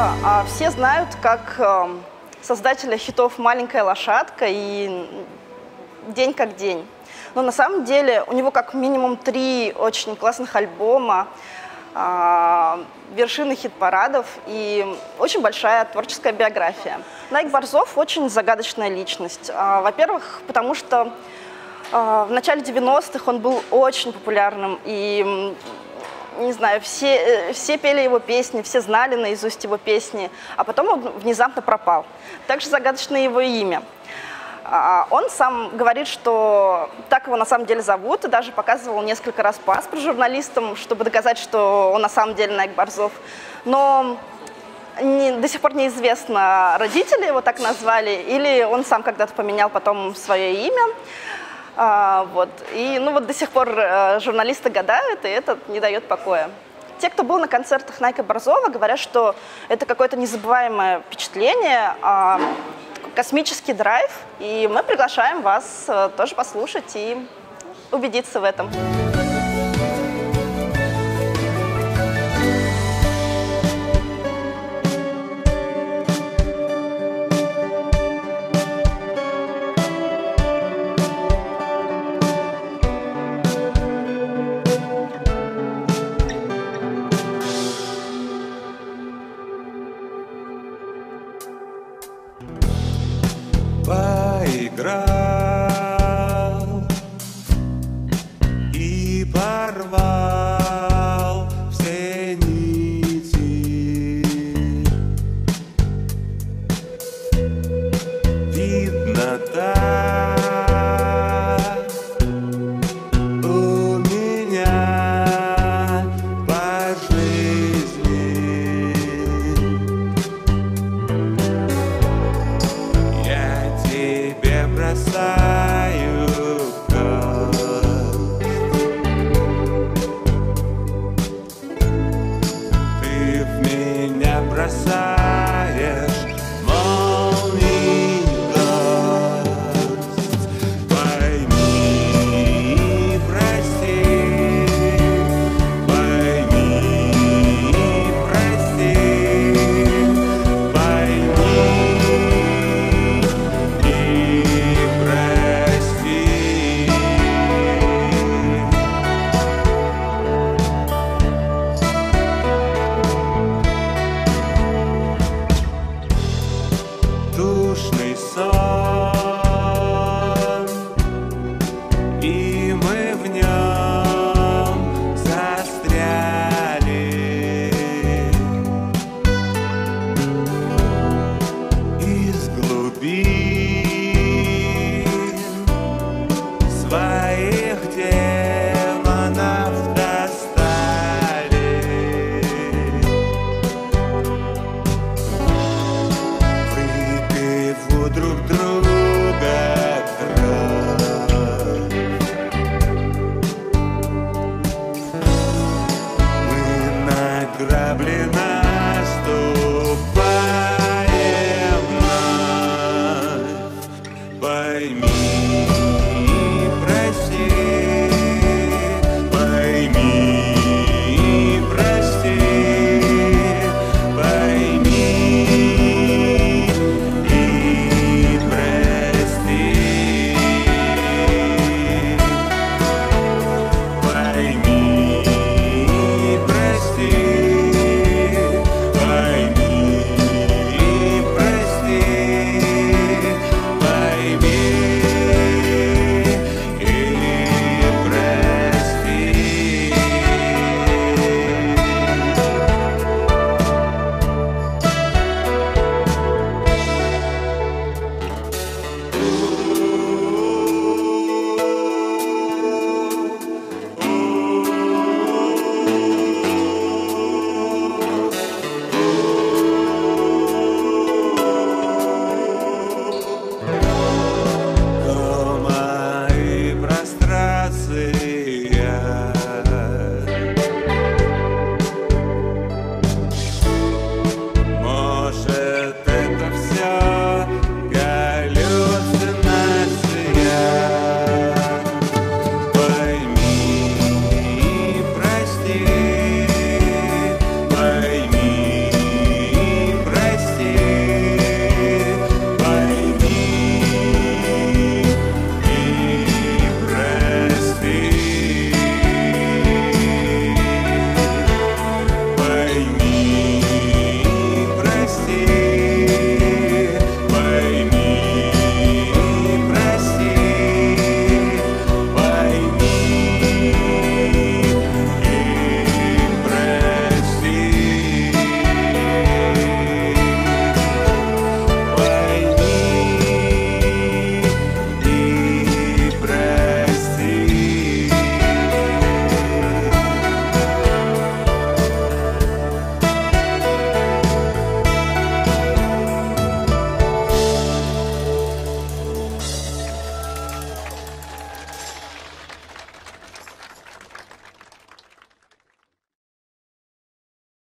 Борзова все знают как создателя хитов «Маленькая лошадка» и «День как день». Но на самом деле у него как минимум 3 очень классных альбома, вершины хит-парадов и очень большая творческая биография. Найк Борзов очень загадочная личность. Во-первых, потому что в начале 90-х он был очень популярным, и, не знаю, все пели его песни, все знали наизусть его песни, а потом он внезапно пропал. Также загадочно его имя. Он сам говорит, что так его на самом деле зовут, и даже показывал несколько раз паспорт журналистам, чтобы доказать, что он на самом деле Найк Борзов. Но до сих пор неизвестно, родители его так назвали, или он сам когда-то поменял потом свое имя. И до сих пор журналисты гадают, и это не дает покоя. Те, кто был на концертах Найка Борзова, говорят, что это какое-то незабываемое впечатление, космический драйв, и мы приглашаем вас тоже послушать и убедиться в этом. Поиграл и порвал все нити. Видно так у меня по жизни. Я тебе бросаю кость, ты в меня бросаешь молний гость. Пойми и прости, пойми и прости, пойми и прости. Душный сон, и мы в нем застряли. Из глубин своих демонов достали. Выпив у друг друга кровь, мы на грабли наступаем вновь. Пойми и прости, пойми и прости, пойми и прости, пойми и прости, пойми и прости, пойми и Дома и прострации